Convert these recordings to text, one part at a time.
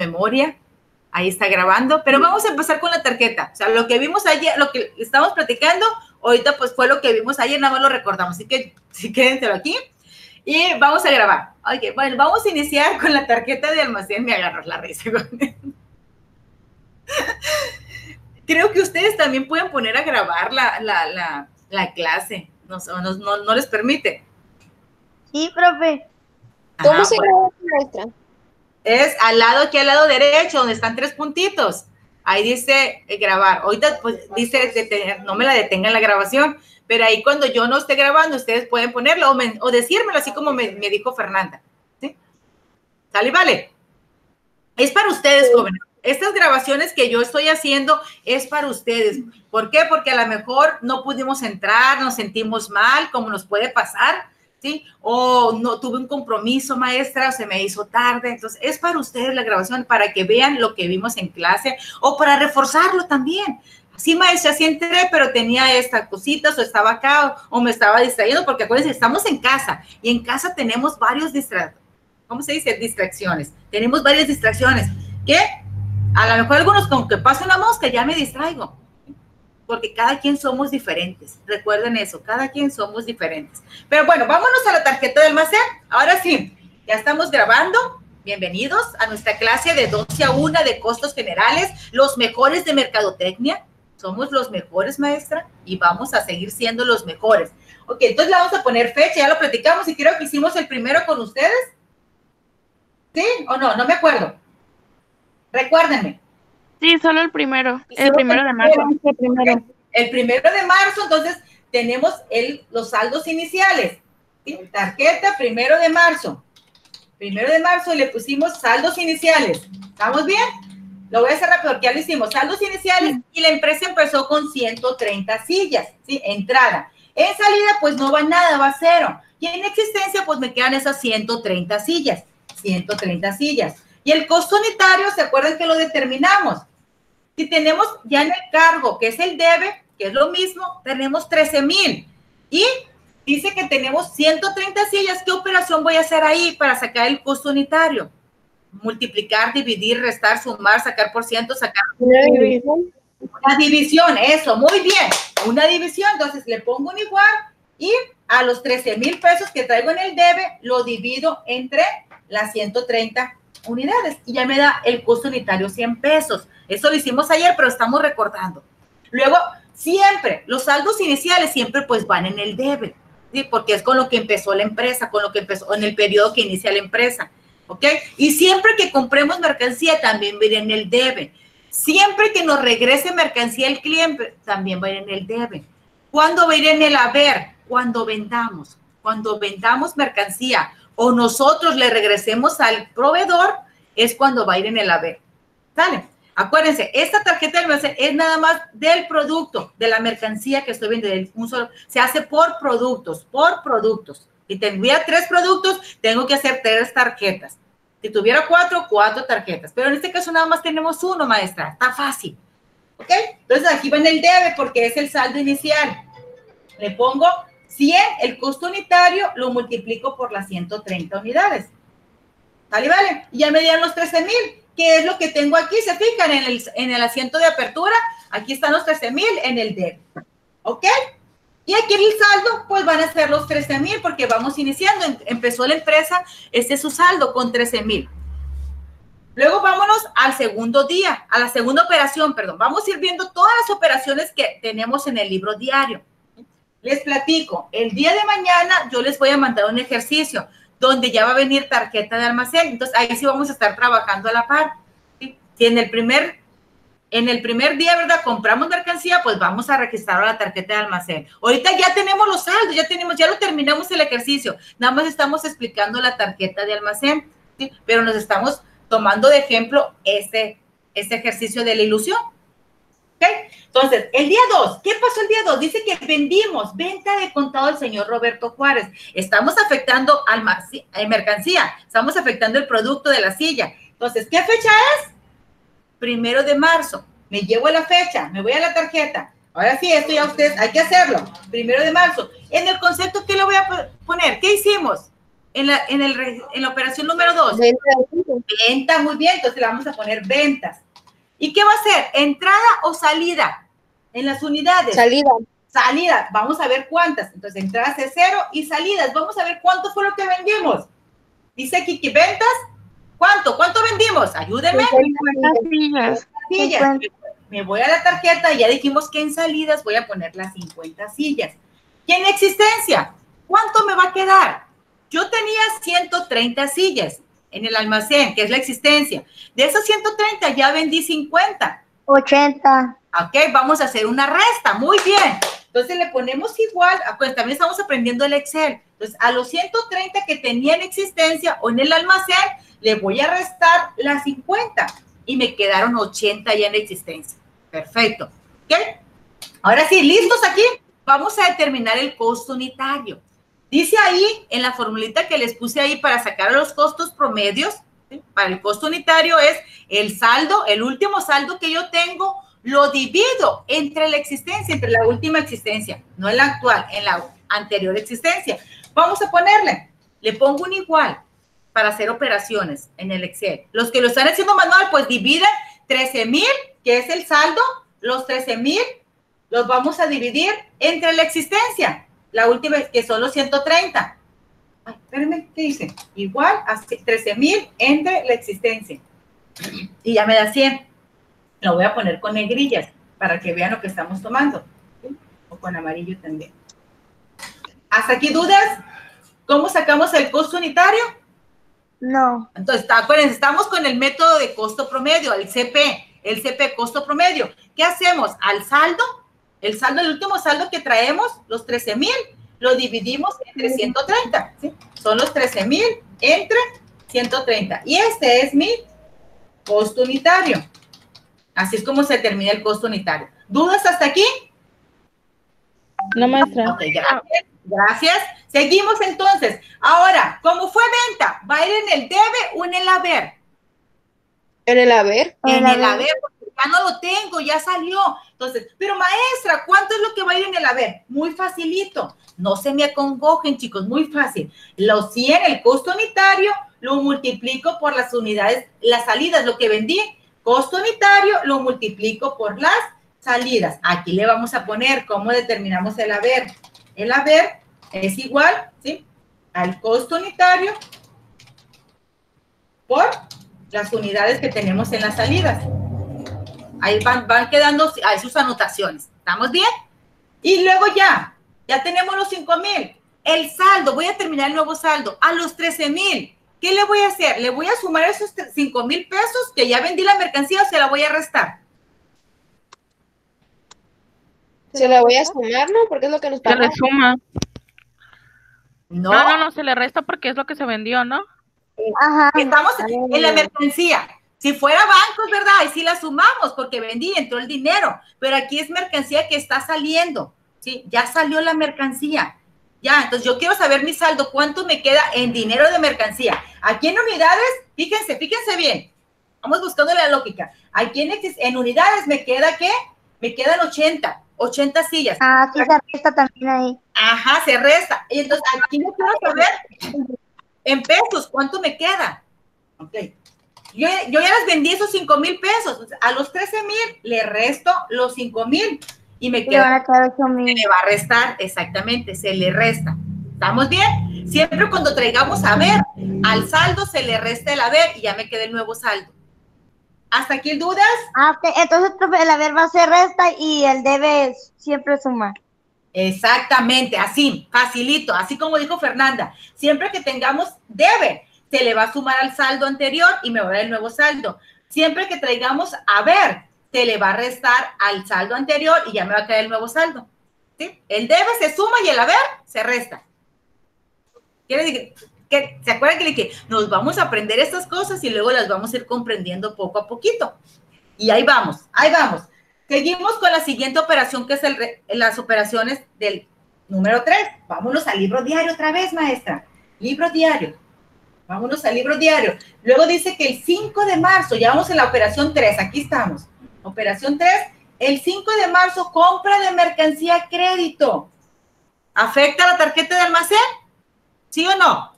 memoria. Ahí está grabando, pero vamos a empezar con la tarjeta. O sea, lo que vimos ayer, lo que estábamos platicando, ahorita pues fue lo que vimos ayer, nada más lo recordamos. Así que sí, quédenselo aquí y vamos a grabar. Ok, bueno, vamos a iniciar con la tarjeta de almacén. Me agarro la risa. Creo que ustedes también pueden poner a grabar la clase. No les permite. Sí, profe. ¿Cómo se graba, maestra? Es al lado, aquí al lado derecho, donde están 3 puntitos. Ahí dice grabar. Ahorita pues dice detener, no me la detengan la grabación, pero ahí cuando yo no esté grabando, ustedes pueden ponerlo o decírmelo, así como me dijo Fernanda. ¿Sí? ¿Sale? Vale. Es para ustedes, jóvenes. Estas grabaciones que yo estoy haciendo es para ustedes. ¿Por qué? Porque a lo mejor no pudimos entrar, nos sentimos mal, como nos puede pasar, ¿sí? O no tuve un compromiso, maestra, o se me hizo tarde. Entonces, es para ustedes la grabación, para que vean lo que vimos en clase o para reforzarlo también. Sí, maestra, sí entré, pero tenía estas cositas o estaba acá o me estaba distrayendo, porque acuérdense, estamos en casa y en casa tenemos varios ¿cómo se dice? Distracciones. Tenemos varias distracciones. ¿Qué? A lo mejor algunos con que pase una mosca ya me distraigo, porque cada quien somos diferentes. Recuerden eso, cada quien somos diferentes. Pero bueno, vámonos a la tarjeta de almacén. Ahora sí, ya estamos grabando. Bienvenidos a nuestra clase de 12 a 1 de costos generales, los mejores de mercadotecnia. Somos los mejores, maestra, y vamos a seguir siendo los mejores. Ok, entonces le vamos a poner fecha, ya lo platicamos y creo que hicimos el primero con ustedes. ¿Sí o no? No me acuerdo. Recuérdenme. Sí, solo el primero. El primero de marzo. El 1 de marzo, entonces, tenemos los saldos iniciales. ¿Sí? Tarjeta 1 de marzo. 1 de marzo le pusimos saldos iniciales. ¿Estamos bien? Lo voy a hacer rápido porque ya lo hicimos. Saldos iniciales y la empresa empezó con 130 sillas. ¿Sí? Entrada. En salida, pues no va nada, va cero. Y en existencia, pues me quedan esas 130 sillas. 130 sillas. Y el costo unitario, ¿se acuerdan que lo determinamos? Si tenemos ya en el cargo, que es el debe, que es lo mismo, tenemos 13,000. Y dice que tenemos 130 sillas. ¿Qué operación voy a hacer ahí para sacar el costo unitario? Multiplicar, dividir, restar, sumar, sacar por ciento, sacar... Una división. Una división, eso, muy bien. Una división, entonces le pongo un igual y a los 13,000 pesos que traigo en el debe, lo divido entre las 130 unidades y ya me da el costo unitario 100 pesos. Eso lo hicimos ayer, pero estamos recordando. Luego, siempre, los saldos iniciales siempre pues van en el debe, ¿sí? Porque es con lo que empezó la empresa, con lo que empezó en el periodo que inicia la empresa, ¿ok? Y siempre que compremos mercancía también va a ir en el debe. Siempre que nos regrese mercancía el cliente también va a ir en el debe. ¿Cuándo va a ir en el haber? Cuando vendamos mercancía o nosotros le regresemos al proveedor, es cuando va a ir en el haber. ¿Sale? Acuérdense, esta tarjeta de almacén es nada más del producto, de la mercancía que estoy vendiendo. Se hace por productos. Si tuviera 3 productos, tengo que hacer 3 tarjetas. Si tuviera 4 tarjetas. Pero en este caso nada más tenemos 1, maestra. Está fácil. ¿Ok? Entonces aquí va en el debe porque es el saldo inicial. Le pongo 100, el costo unitario lo multiplico por las 130 unidades. ¿Vale? Vale. Y ya me dieron los 13,000, que es lo que tengo aquí. ¿Se fijan en el asiento de apertura? Aquí están los 13,000 en el debe. ¿Ok? Y aquí en el saldo, pues van a ser los 13,000 porque vamos iniciando. Empezó la empresa, este es su saldo con 13,000. Luego vámonos al segundo día, a la segunda operación, perdón. Vamos a ir viendo todas las operaciones que tenemos en el libro diario. Les platico, el día de mañana yo les voy a mandar un ejercicio donde ya va a venir tarjeta de almacén. Entonces, ahí sí vamos a estar trabajando a la par. ¿Sí? Si en el primer día, ¿verdad? Compramos mercancía, pues vamos a registrar la tarjeta de almacén. Ahorita ya tenemos los saldos, ya lo terminamos el ejercicio. Nada más estamos explicando la tarjeta de almacén, ¿sí? Pero nos estamos tomando de ejemplo ese ejercicio de la ilusión. ¿Ok? Entonces, el día 2, ¿qué pasó el día 2? Dice que vendimos, venta de contado del señor Roberto Juárez. Estamos afectando mercancía, estamos afectando el producto de la silla. Entonces, ¿qué fecha es? 1 de marzo. Me llevo la fecha, me voy a la tarjeta. Ahora sí, esto ya ustedes, hay que hacerlo. 1 de marzo. En el concepto, ¿qué le voy a poner? ¿Qué hicimos? en la operación número 2? Venta de cinco. Venta, muy bien, entonces le vamos a poner ventas. ¿Y qué va a ser? ¿Entrada o salida? En las unidades. Salida. Salida, vamos a ver cuántas. Entonces, entradas es 0 y salidas. Vamos a ver cuánto fue lo que vendimos. Dice aquí que ventas. ¿Cuánto vendimos? Ayúdenme. 50 sillas. Sillas. Me voy a la tarjeta y ya dijimos que en salidas voy a poner las 50 sillas. Y en existencia, ¿cuánto me va a quedar? Yo tenía 130 sillas en el almacén, que es la existencia. De esos 130 ya vendí 50. 80. Ok, vamos a hacer una resta. Muy bien. Entonces le ponemos igual, pues también estamos aprendiendo el Excel. Entonces a los 130 que tenía en existencia o en el almacén, le voy a restar las 50 y me quedaron 80 ya en existencia. Perfecto. ¿Ok? Ahora sí, ¿listos aquí? Vamos a determinar el costo unitario. Dice ahí, en la formulita que les puse ahí para sacar los costos promedios, ¿sí? Para el costo unitario es el saldo, el último saldo que yo tengo, lo divido entre la existencia, entre la última existencia, no en la actual, en la anterior existencia. Vamos a ponerle, le pongo un igual para hacer operaciones en el Excel. Los que lo están haciendo manual, pues dividen 13,000, que es el saldo, los 13,000 los vamos a dividir entre la existencia, la última, que son los 130. Ay, espérenme, ¿qué dice? Igual a 13,000 entre la existencia. Y ya me da 100. Lo voy a poner con negrillas para que vean lo que estamos tomando. ¿Sí? O con amarillo también. ¿Hasta aquí dudas? ¿Cómo sacamos el costo unitario? No. Entonces, acuérdense, estamos con el método de costo promedio, el CP costo promedio. ¿Qué hacemos? Al saldo, el último saldo que traemos, los 13,000, lo dividimos entre 130, ¿sí? Son los 13,000 entre 130. Y este es mi costo unitario. Así es como se determina el costo unitario. ¿Dudas hasta aquí? No, maestra. Ok, gracias. Gracias. Seguimos entonces. Ahora, ¿cómo fue venta? ¿Va a ir en el debe o en el haber? En el haber. En el haber, porque ya no lo tengo, ya salió. Entonces, pero maestra, ¿cuánto es lo que va a ir en el haber? Muy facilito. No se me acongojen, chicos, muy fácil. Los 100, el costo unitario, lo multiplico por las unidades, las salidas, lo que vendí. Costo unitario, lo multiplico por las salidas. Aquí le vamos a poner cómo determinamos el haber. El haber es igual, ¿sí? Al costo unitario por las unidades que tenemos en las salidas. Ahí van quedando ahí sus anotaciones. ¿Estamos bien? Y luego ya tenemos los 5,000. El saldo, voy a terminar el nuevo saldo a los 13,000. ¿Qué le voy a hacer? ¿Le voy a sumar esos 5,000 pesos que ya vendí la mercancía o se la voy a restar? Se la voy a sumar, ¿no? Porque es lo que nos Se le paga. suma. No, No, se le resta porque es lo que se vendió, ¿no? Ajá. estamos en la mercancía. Si fuera bancos, ¿verdad? Ahí sí la sumamos porque vendí, entró el dinero. Pero aquí es mercancía que está saliendo, ¿sí? Ya salió la mercancía. Ya, entonces yo quiero saber mi saldo, cuánto me queda en dinero de mercancía. Aquí en unidades, fíjense bien. Vamos buscando la lógica. Aquí en unidades me queda, ¿qué? Me quedan 80 sillas. Ah, sí se resta también ahí. Ajá, se resta. Y entonces aquí yo quiero saber en pesos, ¿cuánto me queda? Ok. Yo ya les vendí esos 5,000 pesos. A los 13,000 le resto los 5,000 y me Y le van queda. a quedar Se 8,000. le va a restar, exactamente, se le resta. ¿Estamos bien? Siempre cuando traigamos haber, al saldo se le resta el haber y ya me queda el nuevo saldo. ¿Hasta aquí dudas? Ah, ok. Entonces, profe, el haber va a ser resta y el debe siempre suma. Exactamente, así, facilito, así como dijo Fernanda. Siempre que tengamos debe, se le va a sumar al saldo anterior y me va a dar el nuevo saldo. Siempre que traigamos haber, se le va a restar al saldo anterior y ya me va a quedar el nuevo saldo. ¿Sí? El debe se suma y el haber se resta. Quiere decir que ¿se acuerdan que le dije? Nos vamos a aprender estas cosas y luego las vamos a ir comprendiendo poco a poquito. Y ahí vamos. Seguimos con la siguiente operación, que es las operaciones del número 3. Vámonos al libro diario otra vez, maestra. Libro diario. Vámonos al libro diario. Luego dice que el 5 de marzo, ya vamos en la operación 3, aquí estamos. Operación 3, el 5 de marzo, compra de mercancía a crédito. ¿Afecta la tarjeta de almacén? ¿Sí o no?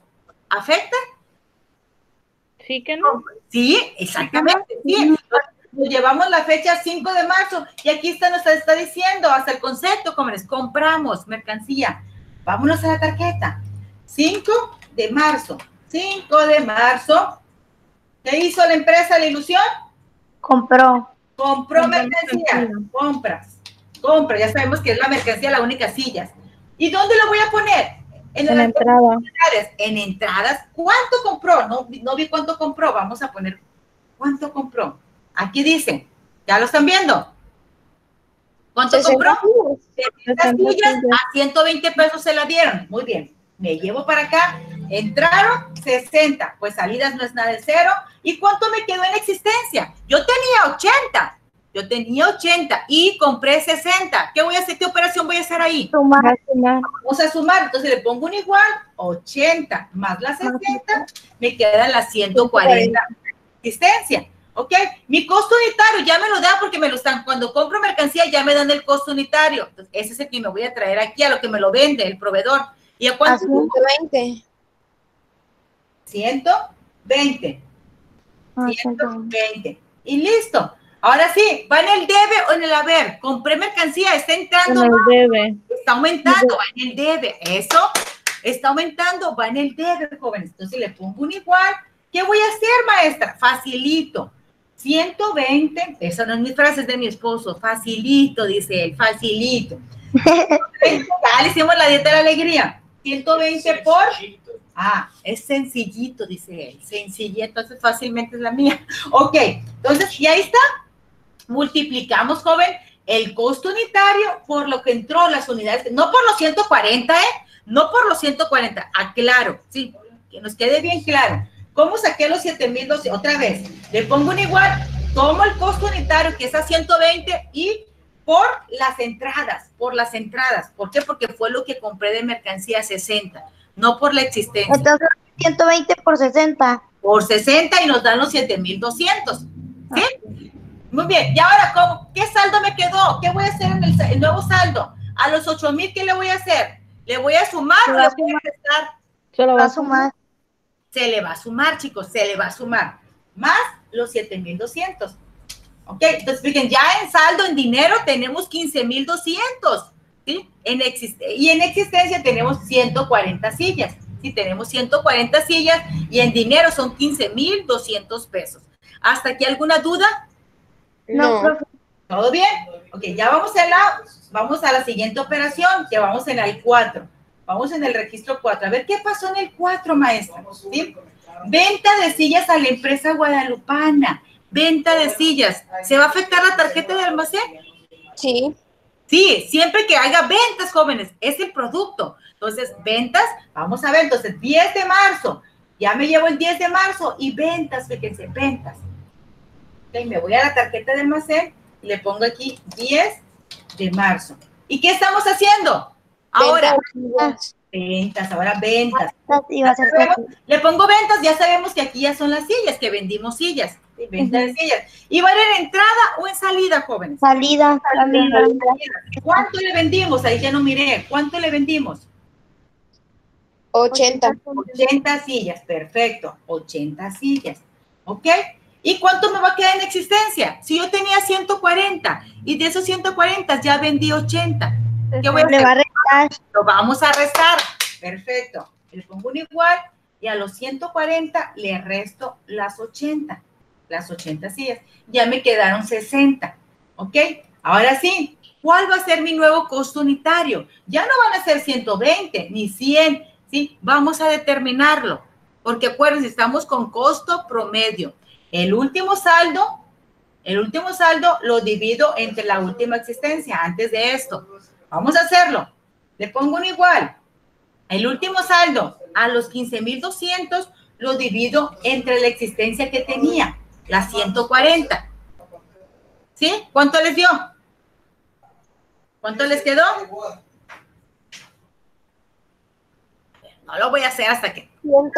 ¿Afecta? Sí que no. Sí, exactamente. Sí. Nos llevamos la fecha 5 de marzo y aquí nos está diciendo hasta el concepto, como les compramos mercancía. Vámonos a la tarjeta. 5 de marzo. 5 de marzo. ¿Qué hizo la empresa La Ilusión? Compró. Compró mercancía. Compras. Ya sabemos que es la mercancía, la única sillas. ¿Y dónde lo voy a poner? En la entrada. En entradas. ¿Cuánto compró? No vi cuánto compró. Vamos a poner cuánto compró. Aquí dice, ¿ya lo están viendo? ¿Cuánto compró? 60 sillas a 120 pesos se la dieron. Muy bien. Me llevo para acá. Entraron 60. Pues salidas no es nada de cero. ¿Y cuánto me quedó en existencia? Yo tenía 80 y compré 60. ¿Qué voy a hacer? ¿Qué operación voy a hacer ahí? Sumar. Vamos a sumar. Entonces le pongo un igual, 80 más las 60, me quedan las 140 existencia. ¿Ok? Mi costo unitario ya me lo dan porque me lo están. Cuando compro mercancía ya me dan el costo unitario. Entonces, ese es el que me voy a traer aquí a lo que me lo vende el proveedor. ¿Y a cuánto? 120. 120. 120. Y listo. Ahora sí, ¿va en el debe o en el haber? Compré mercancía, está entrando. En el debe. Está aumentando, va en el debe. Eso está aumentando, va en el debe, jóvenes. Entonces le pongo un igual. ¿Qué voy a hacer, maestra? Facilito. 120, esa no es mi frase, es de mi esposo. Facilito, dice él, facilito. Ya le hicimos la dieta de la alegría. 120 por... es sencillito, dice él. Sencillito, entonces fácilmente es la mía. Ok, entonces, y ahí está. Multiplicamos, joven, el costo unitario por lo que entró las unidades. No por los 140, no por los 140. Aclaro, sí, que nos quede bien claro. ¿Cómo saqué los 7,200? Otra vez, le pongo un igual, tomo el costo unitario que es a 120 y por las entradas. ¿Por qué? Porque fue lo que compré de mercancía 60. No por la existencia. Entonces, 120 por 60. Por 60 y nos dan los 7,200. ¿Sí? Muy bien. Y ahora, ¿qué saldo me quedó? ¿Qué voy a hacer en el nuevo saldo? A los 8,000, ¿qué le voy a hacer? ¿Le voy a sumar o le voy a restar? Se lo va a sumar. Se le va a sumar, chicos, se le va a sumar. Más los 7,200. ¿Ok? Entonces, fíjense, ya en saldo, en dinero, tenemos 15,200. ¿Sí? Y en existencia tenemos 140 sillas. Sí, tenemos 140 sillas y en dinero son 15,200 pesos. ¿Hasta aquí alguna duda? No. ¿Todo bien? Ok, ya vamos a la siguiente operación, que vamos en el 4. Vamos en el registro 4. A ver, ¿qué pasó en el 4, maestra? ¿Sí? Venta de sillas a la empresa guadalupana. Venta de sillas. ¿Se va a afectar la tarjeta de almacén? Sí. Sí, siempre que haya ventas, jóvenes, es el producto. Entonces, ventas, vamos a ver, entonces, 10 de marzo, ya me llevo el 10 de marzo y ventas, fíjense, ventas. Ok, me voy a la tarjeta de almacén y le pongo aquí 10 de marzo. ¿Y qué estamos haciendo? Ahora, ventas, ahora ventas. Le pongo ventas, ya sabemos que aquí ya son las sillas, que vendimos sillas. Venta de sillas. ¿Y va en entrada o en salida, jóvenes? Salida. ¿Cuánto le vendimos? Ahí ya no miré. ¿Cuánto le vendimos? 80. 80 sillas, perfecto. 80 sillas. ¿Ok? ¿Y cuánto me va a quedar en existencia? Si yo tenía 140 y de esos 140 ya vendí 80. ¿Qué voy a hacer? Le va a restar. Lo vamos a restar. Perfecto. Le pongo un igual y a los 140 le resto las 80. Las 80 sillas. Ya me quedaron 60. ¿Ok? Ahora sí, ¿cuál va a ser mi nuevo costo unitario? Ya no van a ser 120 ni 100. ¿Sí? Vamos a determinarlo. Porque acuérdense, estamos con costo promedio. El último saldo lo divido entre la última existencia, antes de esto. Vamos a hacerlo. Le pongo un igual. El último saldo a los 15,200 lo divido entre la existencia que tenía, las 140. ¿Sí? ¿Cuánto les dio? ¿Cuánto les quedó? No lo voy a hacer hasta que...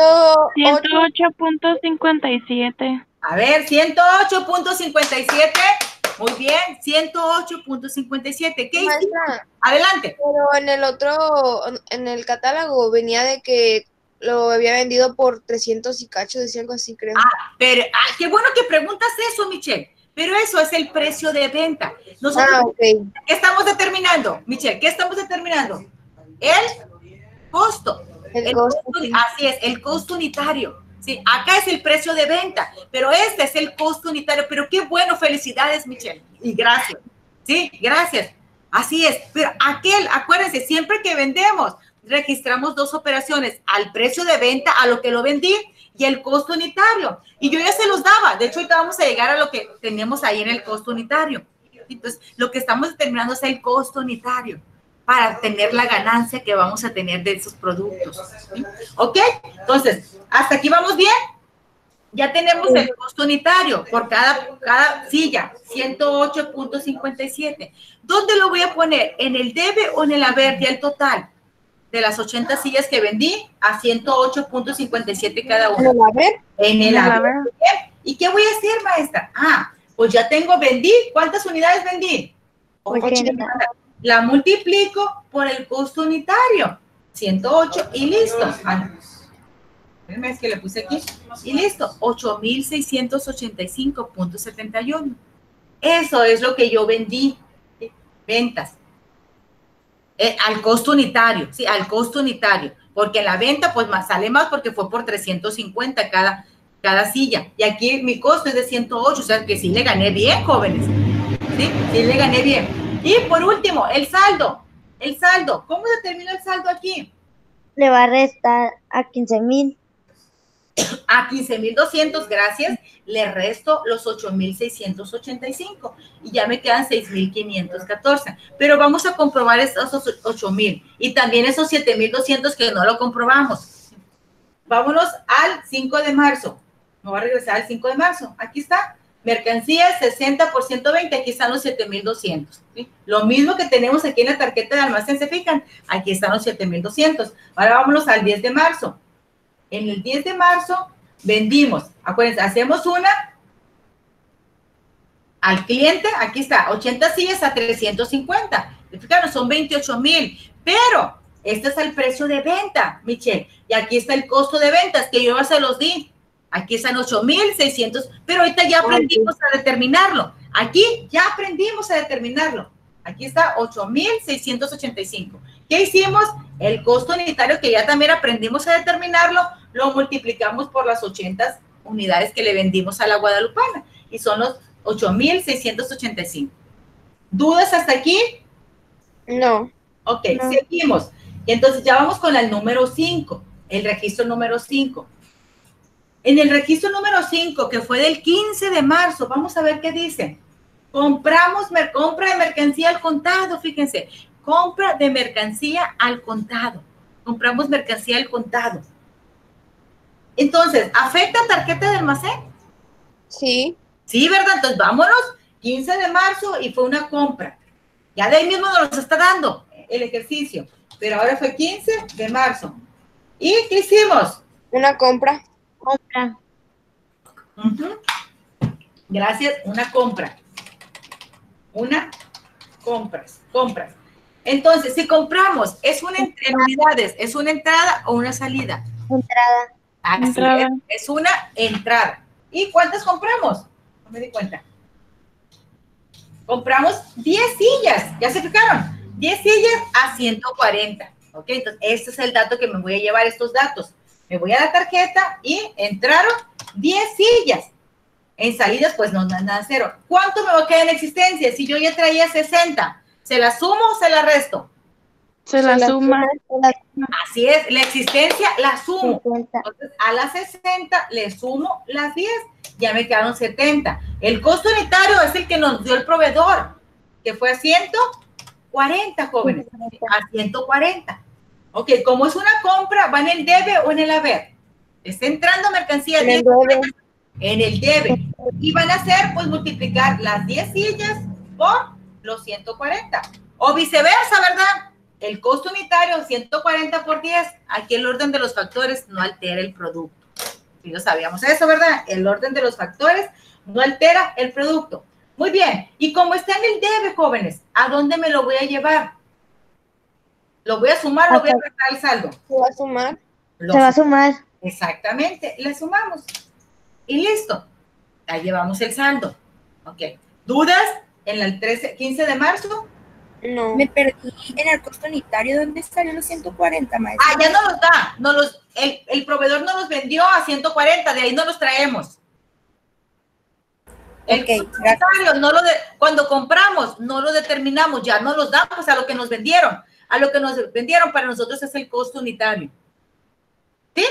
108.57. A ver, 108.57. Muy bien, 108.57. ¿Qué hiciste? Adelante. Pero en el catálogo venía de que lo había vendido por 300 y cacho, decía algo así, creo. Pero, qué bueno que preguntas eso, Michelle. Pero eso es el precio de venta. Nosotros, Ok. ¿qué estamos determinando, Michelle? ¿Qué estamos determinando? El costo. El costo. Así es, el costo unitario. Sí, acá es el precio de venta, pero este es el costo unitario. Pero qué bueno, felicidades, Michelle. Y gracias. Sí, gracias. Así es. Pero acuérdense, siempre que vendemos, registramos 2 operaciones, al precio de venta, a lo que lo vendí, y el costo unitario. Y yo ya se los daba. De hecho, ahorita vamos a llegar a lo que tenemos ahí en el costo unitario. Entonces, lo que estamos determinando es el costo unitario para tener la ganancia que vamos a tener de esos productos. ¿Sí? ¿Ok? Entonces, ¿hasta aquí vamos bien? Ya tenemos el costo unitario por cada silla, 108.57. ¿Dónde lo voy a poner? ¿En el debe o en el haber? Ya el total de las 80 sillas que vendí a 108.57 cada una. ¿En el haber? En el haber. ¿Y qué voy a hacer, maestra? Pues ya vendí. ¿Cuántas unidades vendí? 80. La multiplico por el costo unitario, 108 y listo. Es que le puse aquí. Y listo, 8,685.71. Eso es lo que yo vendí. Ventas. Al costo unitario, sí, al costo unitario. Porque en la venta, pues sale más porque fue por 350 cada silla. Y aquí mi costo es de 108, o sea que sí le gané bien, jóvenes. Sí, sí le gané bien. Y por último, el saldo. El saldo. ¿Cómo determino el saldo aquí? Le va a restar a 15,000. A 15,200, gracias, le resto los 8,685 y ya me quedan 6,514. Pero vamos a comprobar esos 8,000 y también esos 7,200 que no lo comprobamos. Vámonos al 5 de marzo. Me voy a regresar al 5 de marzo. Aquí está. Mercancías 60 por 120. Aquí están los 7,200. ¿Sí? Lo mismo que tenemos aquí en la tarjeta de almacén, ¿se fijan? Aquí están los 7,200. Ahora vámonos al 10 de marzo. En el 10 de marzo vendimos, acuérdense, hacemos una al cliente, aquí está, 80 sillas a 350. Fijaros, son 28,000, pero este es el precio de venta, Michelle, y aquí está el costo de ventas que yo ya se los di. Aquí están 8,600, pero ahorita ya aprendimos a determinarlo. Aquí ya aprendimos a determinarlo. Aquí está 8,685. ¿Qué hicimos? El costo unitario, que ya también aprendimos a determinarlo, lo multiplicamos por las 80 unidades que le vendimos a la guadalupana y son los 8,685. ¿Dudas hasta aquí? No. Ok, no. Seguimos. Y entonces ya vamos con el número 5, el registro número 5. En el registro número 5, que fue del 15 de marzo, vamos a ver qué dice. Compra de mercancía al contado, fíjense. Compra de mercancía al contado. Compramos mercancía al contado. Entonces, ¿afecta tarjeta de almacén? Sí. Sí, ¿verdad? Entonces, vámonos, 15 de marzo y fue una compra. Ya de ahí mismo nos está dando el ejercicio. Pero ahora fue 15 de marzo. ¿Y qué hicimos? Una compra. Compra. Gracias, una compra. Compras. Entonces, si compramos, ¿es una en unidades? ¿Es una entrada o una salida? Entrada. Así Entrada. es una entrada. ¿Y cuántas compramos? No me di cuenta. Compramos 10 sillas. ¿Ya se fijaron? 10 sillas a 140. ¿Ok? Entonces, este es el dato que me voy a llevar, estos datos. Me voy a la tarjeta y entraron 10 sillas. En salidas, pues no, nada, cero. ¿Cuánto me va a quedar en existencia? Si yo ya traía 60, ¿se la sumo o se la resto? Se la suma. Así es, la existencia la sumo. 50. Entonces, a las 60 le sumo las 10, ya me quedaron 70. El costo unitario es el que nos dio el proveedor, que fue a 140, jóvenes. A 140. Ok, como es una compra, ¿va en el debe o en el haber? Está entrando mercancía. En el debe. Y van a hacer, pues, multiplicar las 10 sillas por los 140. O viceversa, ¿verdad? El costo unitario, 140 por 10. Aquí el orden de los factores no altera el producto. Si no sabíamos eso, ¿verdad? El orden de los factores no altera el producto. Muy bien. Y como está en el debe, jóvenes, ¿a dónde me lo voy a llevar? ¿Lo voy a sumar o lo voy a restar el saldo? ¿Se va a sumar? Se va a sumar. Exactamente, le sumamos. Y listo. Ahí llevamos el saldo. Ok. ¿Dudas en el 15 de marzo? No. Me perdí en el costo unitario. ¿Dónde salió los 140, maestra? Ah, ya no los da. El proveedor no los vendió a 140, de ahí no los traemos. El costo unitario, cuando compramos, no lo determinamos, ya no los damos a lo que nos vendieron. A lo que nos vendieron para nosotros es el costo unitario. ¿Sí?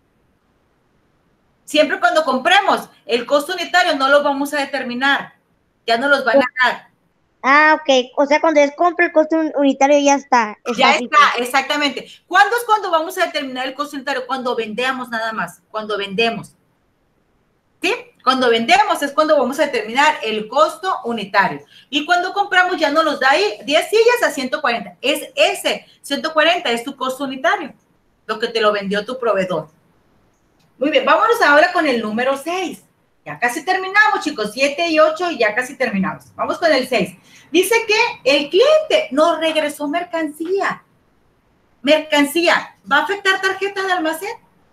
Siempre cuando compremos, el costo unitario no lo vamos a determinar. Ya no los van a dar. Ah, ok. O sea, cuando es compra, el costo unitario ya está. Ya está, exactamente. ¿Cuándo es cuando vamos a determinar el costo unitario? Cuando vendemos nada más, cuando vendemos. ¿Sí? Cuando vendemos es cuando vamos a determinar el costo unitario. Y cuando compramos ya nos los da ahí 10 sillas a 140. Ese 140 es tu costo unitario, lo que te lo vendió tu proveedor. Muy bien, vámonos ahora con el número 6. Ya casi terminamos, chicos. 7 y 8 y ya casi terminamos. Vamos con el 6. Dice que el cliente nos regresó mercancía. Mercancía. ¿Va a afectar tarjeta de almacén?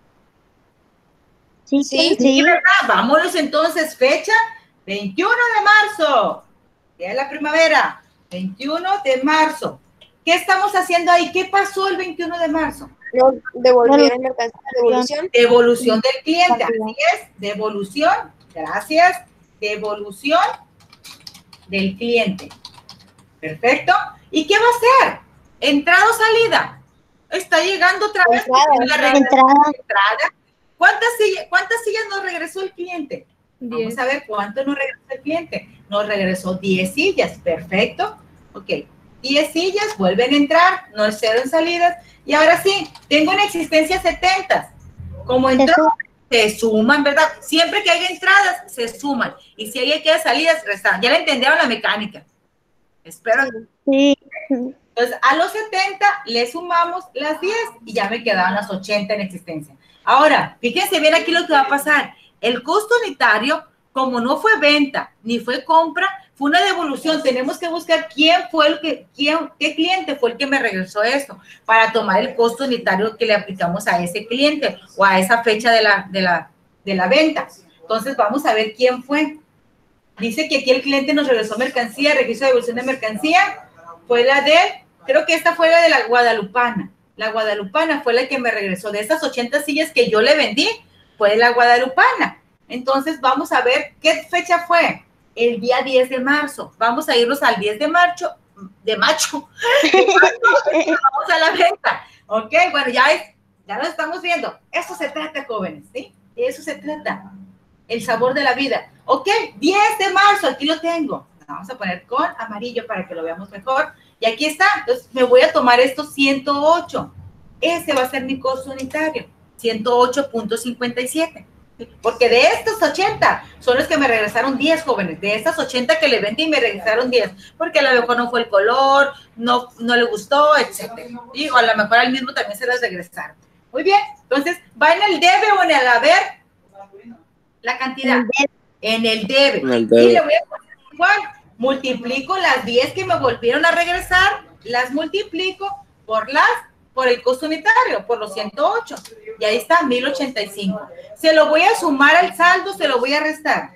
Sí, ¿verdad? Vámonos entonces, fecha 21 de marzo. Ya es la primavera. 21 de marzo. ¿Qué estamos haciendo ahí? ¿Qué pasó el 21 de marzo? Nos devolvieron mercancía. Devolución. Devolución del cliente. Así es, devolución. Gracias. Devolución del cliente. Perfecto. ¿Y qué va a hacer? ¿Entrada o salida? Está llegando otra vez. Entrada. ¿Cuántas sillas nos regresó el cliente? 10. Vamos a ver cuánto nos regresó el cliente. Nos regresó 10 sillas. Perfecto. Ok. 10 sillas, vuelven a entrar, no es 0 en salidas. Y ahora sí, tengo en existencia 70. Como entró, se suman, ¿verdad? Siempre que haya entradas, se suman. Y si hay que salidas, restan. Ya le entendieron la mecánica. Espero. Sí. Entonces, a los 70 le sumamos las 10 y ya me quedaban las 80 en existencia. Ahora, fíjense bien aquí lo que va a pasar. El costo unitario, como no fue venta ni fue compra, fue una devolución. Tenemos que buscar qué cliente fue el que me regresó esto para tomar el costo unitario que le aplicamos a ese cliente o a esa fecha de la venta. Entonces, vamos a ver quién fue. Dice que aquí el cliente nos regresó mercancía, registro de devolución de mercancía. Fue la de, creo que esta fue la de la Guadalupana. La Guadalupana fue la que me regresó. De esas 80 sillas que yo le vendí, fue la Guadalupana. Entonces, vamos a ver qué fecha fue. El día 10 de marzo. Vamos a irnos al 10 de marzo. Vamos a la venta. Ok, bueno, ya lo estamos viendo. Eso se trata, jóvenes, ¿sí? De eso se trata. El sabor de la vida. Ok, 10 de marzo, aquí lo tengo. Vamos a poner con amarillo para que lo veamos mejor. Y aquí está. Entonces, me voy a tomar estos 108. Ese va a ser mi costo unitario. 108.57. Porque de estos 80 son los que me regresaron 10, jóvenes. De estas 80 que le vendí me regresaron 10. Porque a lo mejor no fue el color, no le gustó, etc. Y o a lo mejor al mismo también se las regresaron. Muy bien. Entonces, ¿va en el debe o en el haber? La cantidad. En el debe. Y le voy a poner igual. Multiplico las 10 que me volvieron a regresar, las multiplico por el costo unitario, por los 108. Y ahí está, 1085. ¿Se lo voy a sumar al saldo? ¿Se lo voy a restar?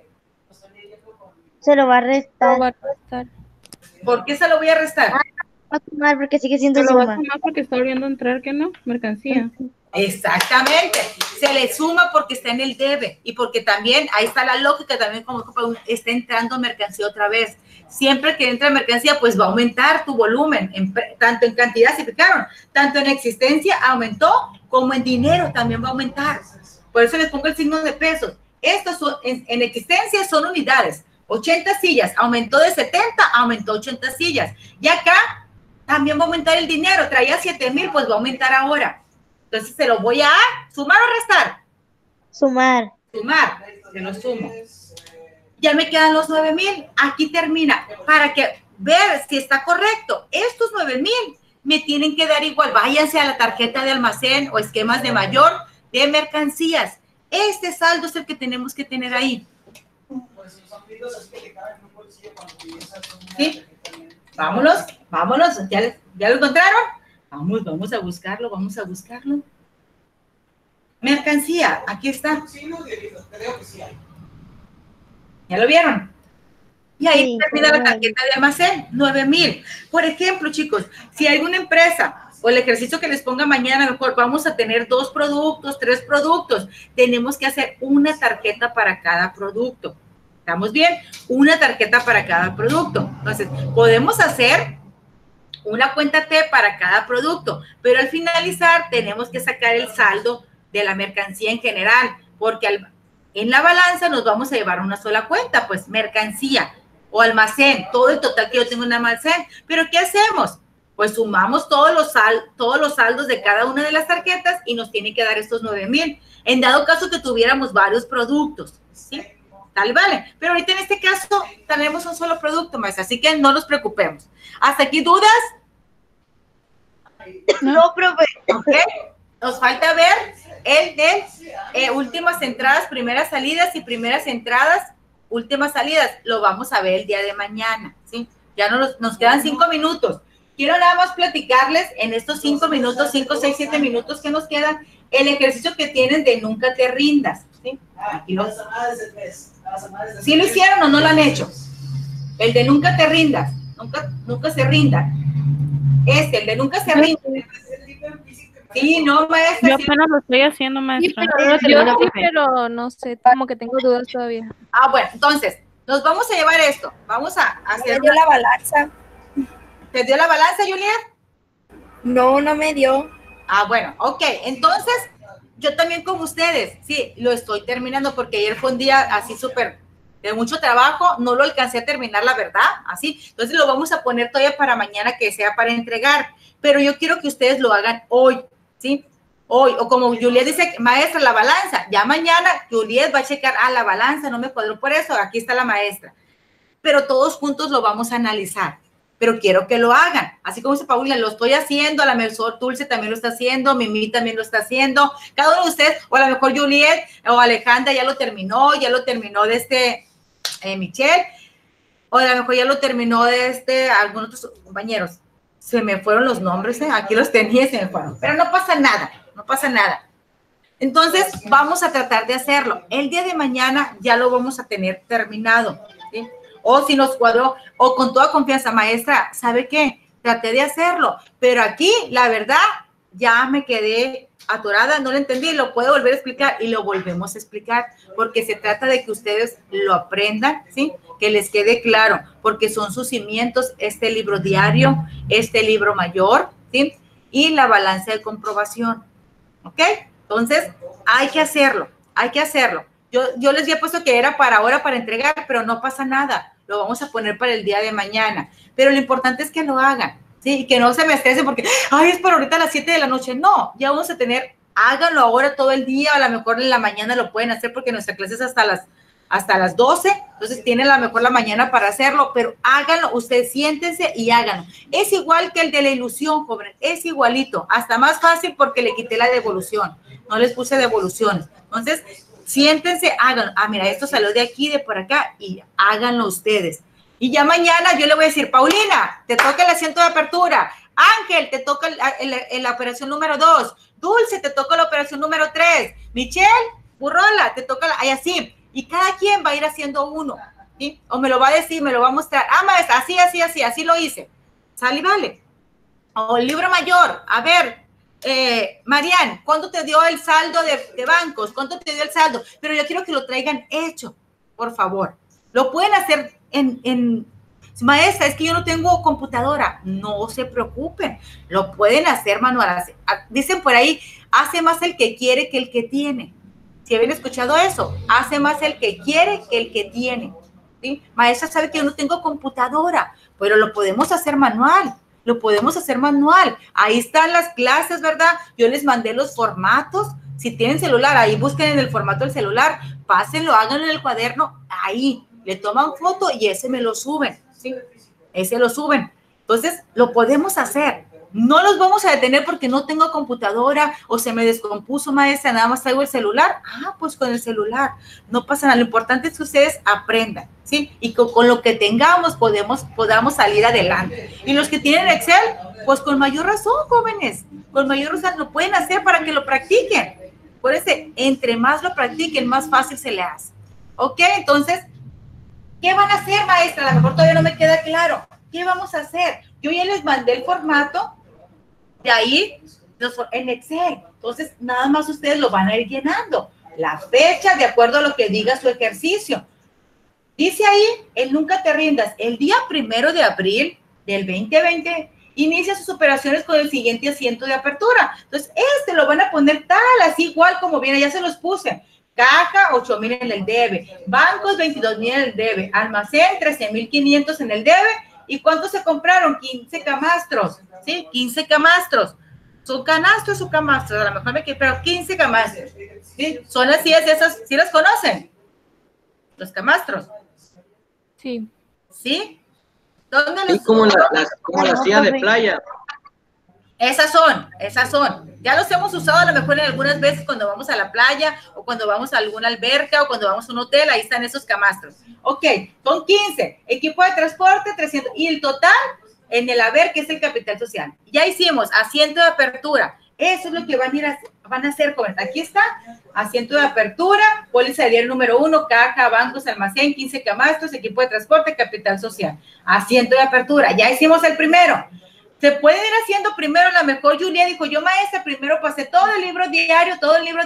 Se lo va a restar. ¿Por qué se lo voy a restar? Va a sumar porque sigue siendo Se lo va a suma. sumar porque está volviendo a entrar, ¿qué no? Mercancía. Exactamente. Se le suma porque está en el debe y porque también, ahí está la lógica, también como está entrando mercancía otra vez. Siempre que entra mercancía, pues va a aumentar tu volumen, tanto en cantidad, se fijaron, tanto en existencia aumentó, como en dinero también va a aumentar. Por eso les pongo el signo de pesos. Estos son, en existencia son unidades. 80 sillas, aumentó de 70, aumentó 80 sillas. Y acá también va a aumentar el dinero, traía 7,000, pues va a aumentar ahora. Entonces, ¿se lo voy a sumar o restar? Sumar. Sumar, se lo sumo. Ya me quedan los 9,000. Aquí termina. Para que ver si está correcto. Estos 9,000 me tienen que dar igual. Váyanse a la tarjeta de almacén o esquemas de mayor de mercancías. Este saldo es el que tenemos que tener ahí. ¿Sí? Vámonos. ¿Ya lo encontraron? Vamos a buscarlo. Mercancía, aquí está. ¿Ya lo vieron? Y ahí Sí, termina la claro. tarjeta de almacén, 9,000. Por ejemplo, chicos, si hay una empresa o el ejercicio que les ponga mañana, mejor vamos a tener 2 productos, 3 productos. Tenemos que hacer una tarjeta para cada producto. ¿Estamos bien? Una tarjeta para cada producto. Entonces, podemos hacer una cuenta T para cada producto, pero al finalizar tenemos que sacar el saldo de la mercancía en general, porque en la balanza nos vamos a llevar una sola cuenta, pues mercancía o almacén, todo el total que yo tengo en almacén. Pero ¿qué hacemos? Pues sumamos todos los saldos de cada una de las tarjetas y nos tiene que dar estos 9,000. En dado caso que tuviéramos varios productos, ¿sí? Tal, vale. Pero ahorita en este caso tenemos un solo producto, maestra, así que no nos preocupemos. ¿Hasta aquí dudas? No, profe. ¿Ok? Nos falta ver el de últimas entradas, primeras salidas y primeras entradas, últimas salidas. Lo vamos a ver el día de mañana, ¿sí? Ya nos quedan 5 minutos. Quiero nada más platicarles en estos 5 minutos, 5, 6, 7 minutos que nos quedan, el ejercicio que tienen de nunca te rindas, ¿sí? Aquí ¿Sí lo hicieron o no lo han hecho? El de nunca te rindas, nunca se rindan. El de nunca se rindan. Sí, no, maestra. Yo sí. apenas lo estoy haciendo, Sí, maestra. yo sí, pero no sé, como que tengo dudas todavía. Ah, bueno, entonces, nos vamos a llevar esto. Vamos a hacer. Me dio la balanza. ¿Te dio la balanza, Juliet? No, no me dio. Ah, bueno, ok. Entonces, yo también como ustedes, sí, lo estoy terminando porque ayer fue un día así súper de mucho trabajo, no lo alcancé a terminar, la verdad, así. Entonces, lo vamos a poner todavía para mañana que sea para entregar. Pero yo quiero que ustedes lo hagan hoy, ¿sí? Hoy, o como Juliet dice, maestra, la balanza. Ya mañana Juliet va a checar, la balanza no me cuadró por eso, aquí está la maestra. Pero todos juntos lo vamos a analizar. Pero quiero que lo hagan. Así como dice Paulina, lo estoy haciendo, a lo mejor Dulce también lo está haciendo, Mimi también lo está haciendo, cada uno de ustedes, o a lo mejor Juliet o Alejandra ya lo terminó de Michelle, o a lo mejor ya lo terminó de algunos otros compañeros. Se me fueron los nombres, aquí los tenía y se me fueron, pero no pasa nada, no pasa nada. Entonces, vamos a tratar de hacerlo. El día de mañana ya lo vamos a tener terminado, ¿sí? O si nos cuadró, o con toda confianza, maestra, ¿sabe qué? Traté de hacerlo, pero aquí, la verdad, ya me quedé atorada, no lo entendí, lo puedo volver a explicar y lo volvemos a explicar, porque se trata de que ustedes lo aprendan, ¿sí? Que les quede claro, porque son sus cimientos, este libro diario, este libro mayor, ¿sí? Y la balanza de comprobación, ¿ok? Entonces, hay que hacerlo, hay que hacerlo. Yo les había puesto que era para ahora, para entregar, pero no pasa nada. Lo vamos a poner para el día de mañana. Pero lo importante es que lo hagan, ¿sí? Y que no se me estresen porque, es para ahorita a las 7 de la noche. No, ya vamos a tener, háganlo ahora todo el día, a lo mejor en la mañana lo pueden hacer porque nuestra clase es hasta las 12, entonces tienen a lo mejor la mañana para hacerlo, pero háganlo, ustedes siéntense y háganlo. Es igual que el de la ilusión, jóvenes, es igualito, hasta más fácil porque le quité la devolución, no les puse devoluciones. Entonces, siéntense, háganlo. Mira, esto salió de aquí, de por acá, y háganlo ustedes. Y ya mañana yo le voy a decir, Paulina, te toca el asiento de apertura. Ángel, te toca la operación número 2. Dulce, te toca la operación número 3. Michelle, Burrola, te toca y así. Y cada quien va a ir haciendo uno, ¿sí? O me lo va a decir, me lo va a mostrar. Maestra, así lo hice. ¿Sale y vale? O el libro mayor, a ver, Marian, ¿cuánto te dio el saldo de bancos? ¿Cuánto te dio el saldo? Pero yo quiero que lo traigan hecho, por favor. Lo pueden hacer maestra, es que yo no tengo computadora. No se preocupen, lo pueden hacer manual. Dicen por ahí, hace más el que quiere que el que tiene. Si habían escuchado eso, hace más el que quiere que el que tiene, ¿sí? Maestra, sabe que yo no tengo computadora, pero lo podemos hacer manual. Lo podemos hacer manual. Ahí están las clases, ¿verdad? Yo les mandé los formatos. Si tienen celular, ahí busquen en el formato del celular, pásenlo, háganlo en el cuaderno, ahí, le toman foto y ese me lo suben, ¿sí? Ese lo suben. Entonces, lo podemos hacer. No los vamos a detener porque no tengo computadora o se me descompuso, maestra, nada más traigo el celular. Pues con el celular. No pasa nada. Lo importante es que ustedes aprendan, ¿sí? Y con lo que tengamos podamos salir adelante. Y los que tienen Excel, pues con mayor razón, jóvenes. Con mayor razón lo pueden hacer para que lo practiquen. Acuérdense, entre más lo practiquen, más fácil se le hace. ¿Ok? Entonces, ¿qué van a hacer, maestra? A lo mejor todavía no me queda claro. ¿Qué vamos a hacer? Yo ya les mandé el formato de ahí en Excel. Entonces, nada más ustedes lo van a ir llenando. La fecha de acuerdo a lo que diga su ejercicio. Dice ahí, el nunca te rindas. El día 1 de abril del 2020 inicia sus operaciones con el siguiente asiento de apertura. Entonces, lo van a poner tal, así igual como viene, ya se los puse. Caja, 8,000 en el debe. Bancos, 22,000 en el debe. Almacén, 13,500 en el debe. ¿Y cuántos se compraron? 15 camastros. ¿Sí? 15 camastros. ¿Son canastros o camastros? A lo mejor me equivoco, pero 15 camastros. ¿Sí? Son las sillas esas, ¿sí las conocen? Los camastros. Sí. ¿Sí? ¿Dónde Sí, los como las sillas de playa. Esas son. Ya los hemos usado a lo mejor en algunas veces cuando vamos a la playa o cuando vamos a alguna alberca o cuando vamos a un hotel, ahí están esos camastros. Ok, son 15. Equipo de transporte, 300. Y el total en el haber, que es el capital social. Ya hicimos asiento de apertura. Eso es lo que van a hacer, jóvenes. Aquí está, asiento de apertura, póliza de diario número 1, caja, bancos, almacén, 15 camastros, equipo de transporte, capital social. Asiento de apertura. Ya hicimos el primero. Se puede ir haciendo primero, a lo mejor Julia dijo, yo maestra, primero pasé todo el libro diario,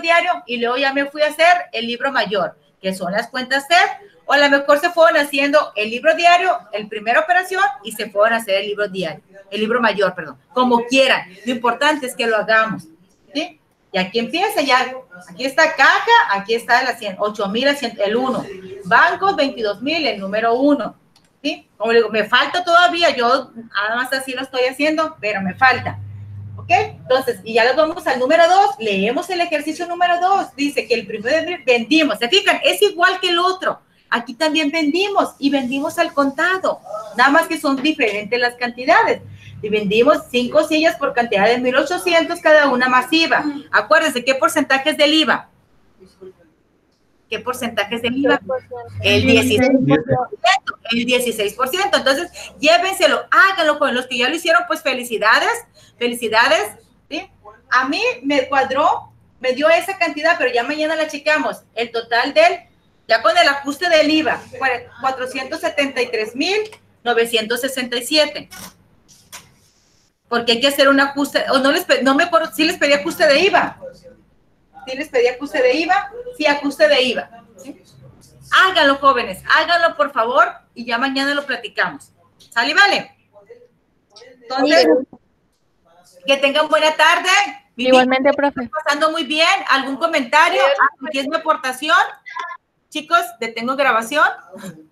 y luego ya me fui a hacer el libro mayor, que son las cuentas TED, o a lo mejor se fueron haciendo el libro diario, el primera operación, y se fueron a hacer el libro diario, el libro mayor, perdón, como quieran. Lo importante es que lo hagamos, ¿sí? Y aquí empieza ya, aquí está caja, aquí está el 8,000, el 1, bancos, 22,000, el número 1. ¿Sí? Como le digo, me falta todavía, yo nada más así lo estoy haciendo, pero me falta. ¿Ok? Entonces, y ya nos vamos al número 2, leemos el ejercicio número 2, dice que el 1 de abril vendimos, ¿se fijan? Es igual que el otro, aquí también vendimos y vendimos al contado, nada más que son diferentes las cantidades. Y vendimos 5 sillas por cantidad de 1,800 cada una masiva. Acuérdense, ¿qué porcentaje es del IVA? ¿Qué porcentaje es del IVA? El 16%. El 16%. Entonces, llévenselo, háganlo con los que ya lo hicieron, pues felicidades, ¿sí? A mí me cuadró, me dio esa cantidad, pero ya mañana la checamos. El total ya con el ajuste del IVA, 473,967. Porque hay que hacer un ajuste, o no me acuerdo, si les pedí ajuste de IVA. ¿Sí les pedí ajuste de IVA? Sí, ajuste de IVA. ¿Sí? Háganlo, jóvenes, háganlo, por favor, y ya mañana lo platicamos. ¿Sale y vale? Entonces, que tengan buena tarde. Igualmente, profe. Pasando muy bien. ¿Algún comentario? Aquí es mi aportación. Chicos, detengo grabación.